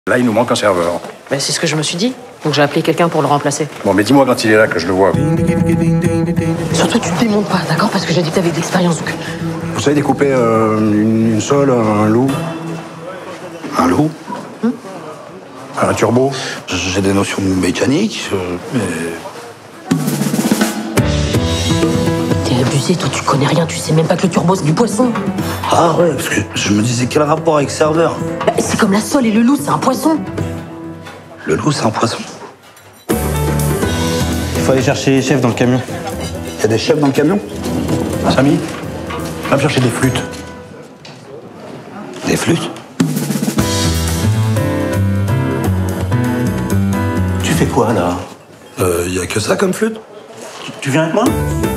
Là, il nous manque un serveur. Bah, c'est ce que je me suis dit. Donc j'ai appelé quelqu'un pour le remplacer. Bon, mais dis-moi quand il est là que je le vois. Surtout, tu te démontes pas, d'accord? Parce que j'ai dit que t'avais de l'expérience. Donc... Vous savez découper une sole, un loup? Un loup? Un turbo? J'ai des notions mécaniques, mais... T'es abusé, toi, tu connais rien. Tu sais même pas que le turbo, c'est du poisson. Ah ouais, parce que je me disais quel rapport avec serveur? Bah, c'est comme la sole et le loup, c'est un poisson. Le loup, c'est un poisson. Il faut aller chercher les chefs dans le camion. Il y a des chefs dans le camion? Samy, va me chercher des flûtes. Des flûtes? Tu fais quoi, là? Y a que ça comme flûte? Tu viens avec moi?